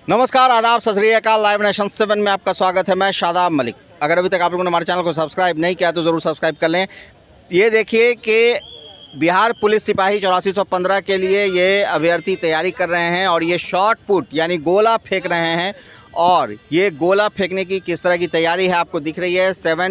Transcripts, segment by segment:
नमस्कार, आदाब, सत श्री अकाल। लाइव नेशन 7 में आपका स्वागत है। मैं शादाब मलिक। अगर अभी तक आप लोगों ने हमारे चैनल को सब्सक्राइब नहीं किया तो ज़रूर सब्सक्राइब कर लें। ये देखिए कि बिहार पुलिस सिपाही 8415 के लिए ये अभ्यर्थी तैयारी कर रहे हैं और ये शॉट पुट यानी गोला फेंक रहे हैं। और ये गोला फेंकने की किस तरह की तैयारी है आपको दिख रही है।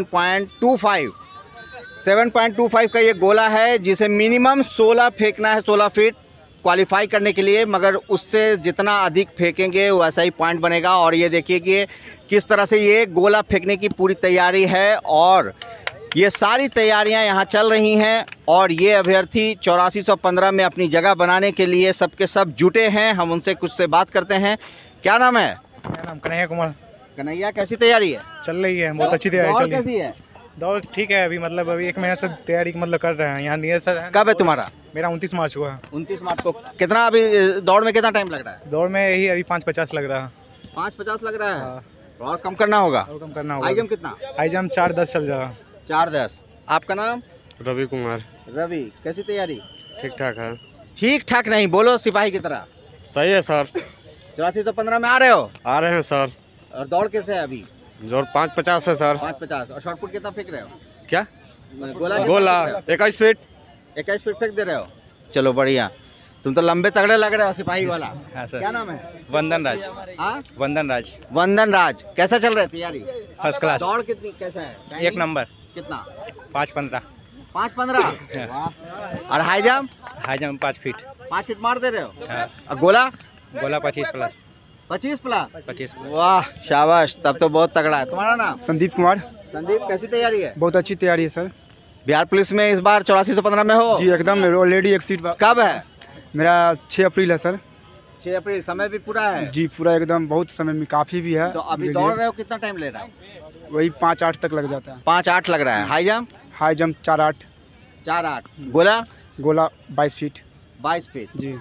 7.25 का ये गोला है जिसे मिनिमम 16 फेंकना है, 16 फीट क्वालिफाई करने के लिए, मगर उससे जितना अधिक फेंकेंगे वैसा ही पॉइंट बनेगा। और ये देखिए कि किस तरह से ये गोला फेंकने की पूरी तैयारी है और ये सारी तैयारियां यहाँ चल रही हैं। और ये अभ्यर्थी 8415 में अपनी जगह बनाने के लिए सबके सब जुटे हैं। हम उनसे कुछ से बात करते हैं। क्या नाम है? मेरा नाम कन्हैया कुमार। कन्हैया, कैसी तैयारी है? चल रही है, बहुत अच्छी तैयारी चल रही है। कैसी है दौड़? ठीक है, अभी मतलब अभी 1 महीने से तैयारी मतलब कर रहे हैं यहाँ नियर सर। कब है तुम्हारा? मेरा 29 मार्च को है। 29 मार्च को। कितना अभी दौड़ में कितना टाइम लग रहा है? दौड़ में यही अभी 5:50 लग रहा है। 5:50 लग रहा है। हाँ। और कम करना होगा। और कम करना होगा। हाई जंप कितना? हाई जंप 4:10 चल रहा है। 4:10। आपका नाम? रवि कुमार। रवि, कैसी तैयारी? ठीक ठाक है। ठीक ठाक नहीं, बोलो सिपाही की तरह। सही है सर। 8415 में आ रहे हो? आ रहे हैं सर। और दौड़ कैसे है अभी? जोर 5:50 है सर। 5:50। और शॉर्ट पुट कितना फेंक रहे हो? क्या? गोला गोला 21 फीट। 21 फीट फेंक दे रहे हो? चलो बढ़िया, तुम तो लंबे तगड़े लग रहे हो सिपाही वाला। हाँ सर। क्या नाम है? वंदन राज। हाँ, वंदन राज। वंदन राज। कैसा चल रहा है तैयारी? First class. दौड़ कितनी कैसा है? 1 नंबर। कितना? 5:15। 5:15। वाह। और high jump? High jump 5 feet. 5 feet मार दे रहे हो? हाँ। और गोला? गोला 25 प्लस। 25 प्लस। 25 प्लस। वाह, शाबाश, तब तो बहुत तगड़ा है। तुम्हारा नाम? संदीप कुमार। संदीप, कैसी तैयारी है? बहुत अच्छी तैयारी है सर। बिहार पुलिस में इस बार 8415 में हो? जी एकदम, ऑलरेडी एक सीट कब है? मेरा 6 अप्रैल है सर। 6 अप्रैल। समय भी पूरा है? जी पूरा एकदम, बहुत समय में काफ़ी भी है। तो अभी दौड़ रहे हो, कितना टाइम ले रहा है? वही 5-8 तक लग जाता है। 5:08 लग रहा है। High jump? High jump 4-8। 4:08। गोला? गोला 22 फीट। 22 फीट। जी।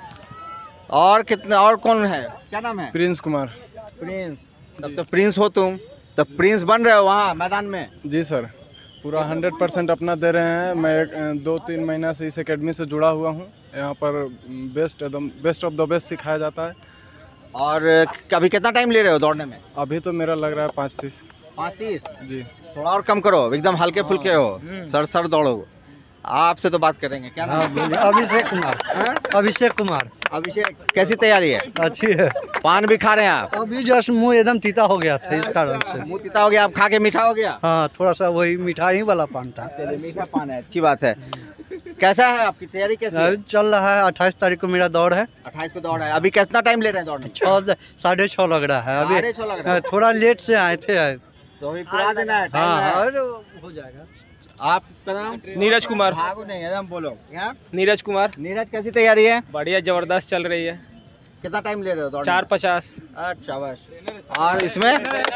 और कितने, और कौन है? क्या नाम है? प्रिंस कुमार। प्रिंस। तब तो प्रिंस हो तुम, तो प्रिंस बन रहे हो वहाँ मैदान में? जी सर, पूरा 100% अपना दे रहे हैं। मैं 2-3 महीना से इस एकेडमी से जुड़ा हुआ हूँ। यहाँ पर बेस्ट ऑफ द बेस्ट सिखाया जाता है। और अभी कितना टाइम ले रहे हो दौड़ने में? अभी तो मेरा लग रहा है 5:30। 5:30? जी। थोड़ा और कम करो, एकदम हल्के फुल्के हो, सर दौड़ो। आपसे तो बात करेंगे। क्या नाम है? अभिषेक कुमार। हाँ? अभिषेक कुमार। अभिषेक, कैसी तैयारी है? अच्छी है। पान भी खा रहे हैं आप? अभी जस्ट मुंह एकदम तीता हो गया था, इस कारण से। मुँह तीता हो गया, आप खा के मीठा हो गया? हाँ, थोड़ा सा वही मिठाई वाला पान था। चलिए, मीठा पान है, अच्छी बात है। कैसा है आपकी तैयारी? कैसी है? अभी चल रहा है, 28 तारीख को मेरा दौड़ है। 28 को दौड़ है। अभी कितना टाइम ले रहे हैं दौड़ने में? 6:30 लग रहा है अभी। 6:30 लग रहा है। थोड़ा लेट से आए थे। तो अभी पूरा देना है, टाइम हाँ, है। और हो जाएगा। आपका नाम? नीरज कुमार। भागो नहीं, एकदम बोलो। क्या? नीरज कुमार। नीरज, कैसी तैयारी है? बढ़िया, जबरदस्त चल रही है। कितना टाइम ले रहे हो दौड़ने में? 4:50। अच्छा, बस। और इसमें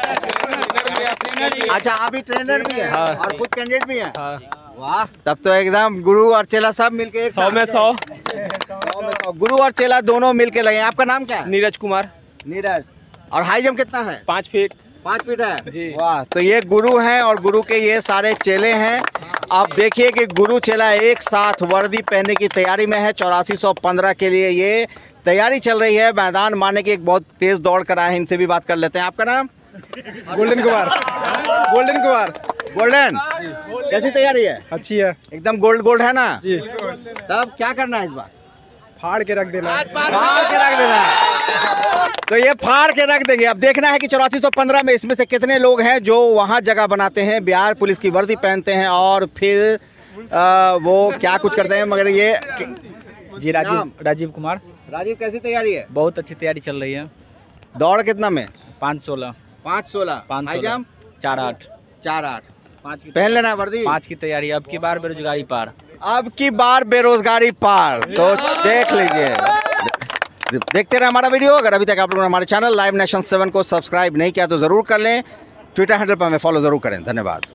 अच्छा, अभी ट्रेनर भी है? हाँ। और खुद कैंडिडेट भी है? हाँ। वाह, तब तो एकदम गुरु और चेला सब मिलके 100 में 100। 100 में 100। गुरु और चेला दोनों मिलके लगे। आपका नाम क्या है? नीरज कुमार। नीरज। और हाई जंप कितना है? 5 फीट। 5 फीट है जी। वाह, तो ये गुरु हैं और गुरु के ये सारे चेले हैं। आप देखिए कि गुरु चेला एक साथ वर्दी पहनने की तैयारी में है। 8415 के लिए ये तैयारी चल रही है। मैदान मारने की एक बहुत तेज दौड़ कर आए हैं, इनसे भी बात कर लेते हैं। आपका नाम? गोल्डन कुमार। गोल्डन कुमार। गोल्डन, कैसी तैयारी है? अच्छी है एकदम गोल्ड है ना? जी। तब क्या करना है इस बार? फाड़ के रख देना। फाड़ के रख देना है। तो ये फाड़ के रख देंगे। अब देखना है कि 8415 में इसमें से कितने लोग हैं जो वहाँ जगह बनाते हैं, बिहार पुलिस की वर्दी पहनते हैं और फिर वो क्या कुछ करते हैं। मगर ये जी, राजीव कुमार। राजीव, कैसी तैयारी है? बहुत अच्छी तैयारी चल रही है। दौड़ कितना में? 5:16। 5:16। High jump? 4:08। 4:08। 5 की पहन लेना है वर्दी। 5 की तैयारी। अब की बार बेरोजगारी पार। अब की बार बेरोजगारी पार। तो देख लीजिए, देखते रहे हमारा वीडियो। अगर अभी तक आप लोगों ने हमारे चैनल लाइव नेशन 7 को सब्सक्राइब नहीं किया तो ज़रूर कर लें। ट्विटर हैंडल पर हमें फॉलो ज़रूर करें। धन्यवाद।